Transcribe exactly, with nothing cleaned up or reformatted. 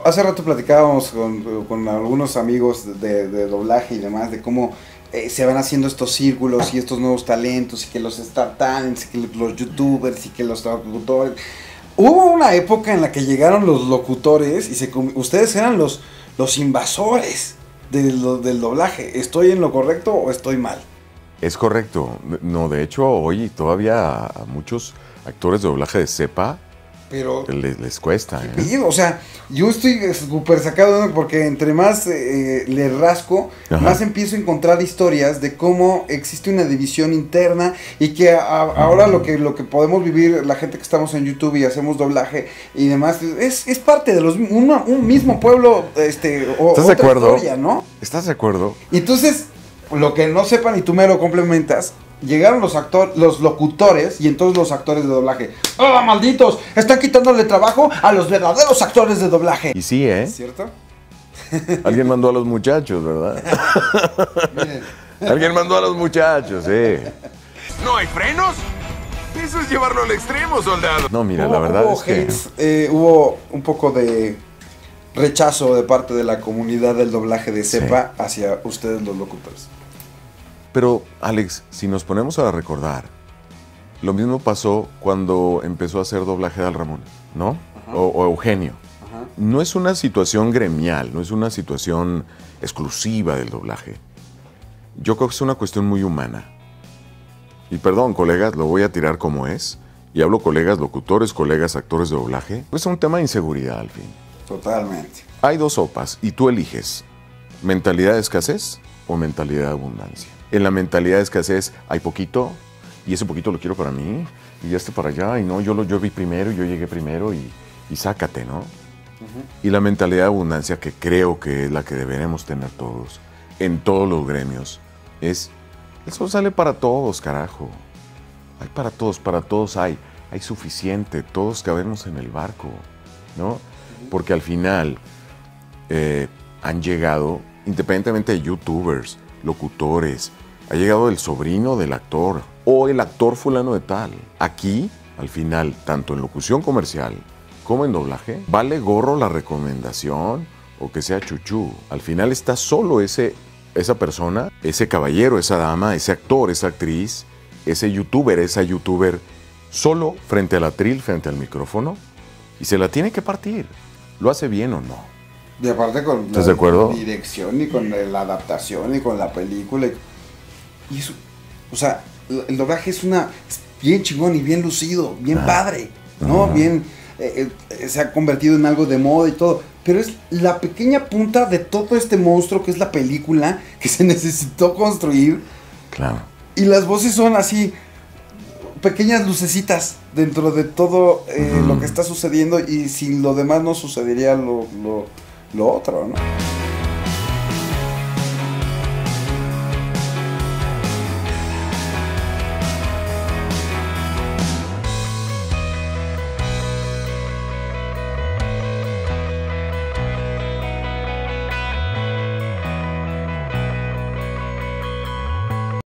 Hace rato platicábamos con, con algunos amigos de, de doblaje y demás, de cómo eh, se van haciendo estos círculos y estos nuevos talentos, y que los Star Talents, y que los youtubers, y que los locutores. Hubo una época en la que llegaron los locutores y se, ustedes eran los, los invasores de lo, del doblaje. ¿Estoy en lo correcto o estoy mal? Es correcto. No, de hecho, hoy todavía a muchos actores de doblaje de cepa Pero les, les cuesta. ¿eh? O sea, yo estoy súper sacado porque entre más eh, le rasco, Ajá. más empiezo a encontrar historias de cómo existe una división interna y que a, ahora lo que lo que podemos vivir la gente que estamos en YouTube y hacemos doblaje y demás es, es parte de los un, un mismo pueblo, este, o ¿Estás otra de acuerdo? historia, ¿no? ¿Estás de acuerdo? Entonces, lo que no sepan y tú me lo complementas. Llegaron los actores, los locutores y entonces los actores de doblaje. ¡Ah, ¡Oh, malditos! Están quitándole trabajo a los verdaderos actores de doblaje. Y sí, ¿eh? ¿Cierto? Alguien mandó a los muchachos, ¿verdad? Miren. Alguien mandó a los muchachos, eh. ¿No hay frenos? Eso es llevarlo al extremo, soldado. No, mira, hubo, la verdad hubo es que... hates, eh, hubo un poco de rechazo de parte de la comunidad del doblaje de cepa sí. hacia ustedes los locutores. Pero, Alex, si nos ponemos a recordar, lo mismo pasó cuando empezó a hacer doblaje de Al Ramón, ¿no? O, o Eugenio. Ajá. No es una situación gremial, no es una situación exclusiva del doblaje. Yo creo que es una cuestión muy humana. Y perdón, colegas, lo voy a tirar como es. Y hablo colegas locutores, colegas actores de doblaje. Pues es un tema de inseguridad, al fin. Totalmente. Hay dos sopas y tú eliges. ¿Mentalidad de escasez o mentalidad de abundancia? En la mentalidad de escasez hay poquito, y ese poquito lo quiero para mí, y ya está para allá, y no, yo lo yo vi primero, y yo llegué primero, y, y sácate, ¿no? Uh-huh. Y la mentalidad de abundancia, que creo que es la que deberemos tener todos, en todos los gremios, es, eso sale para todos, carajo. Hay para todos, para todos hay, hay suficiente, todos cabemos en el barco, ¿no? Uh-huh. Porque al final eh, han llegado, independientemente de youtubers, locutores, ha llegado el sobrino del actor o el actor fulano de tal. Aquí, al final, tanto en locución comercial como en doblaje, vale gorro la recomendación o que sea chuchú. Al final está solo ese, esa persona, ese caballero, esa dama, ese actor, esa actriz, ese youtuber, esa youtuber, solo frente al atril, frente al micrófono, y se la tiene que partir. ¿Lo hace bien o no? Y aparte con ¿Estás de acuerdo? La dirección y con la adaptación y con la película. Y eso, o sea, el doblaje es una es bien chingón y bien lucido, bien ah. padre, ¿no? Uh-huh. Bien, eh, eh, se ha convertido en algo de moda y todo. Pero es la pequeña punta de todo este monstruo que es la película que se necesitó construir. Claro. Y las voces son así, pequeñas lucecitas dentro de todo eh, uh-huh. lo que está sucediendo. Y sin lo demás no sucedería lo... lo lo otro, ¿no?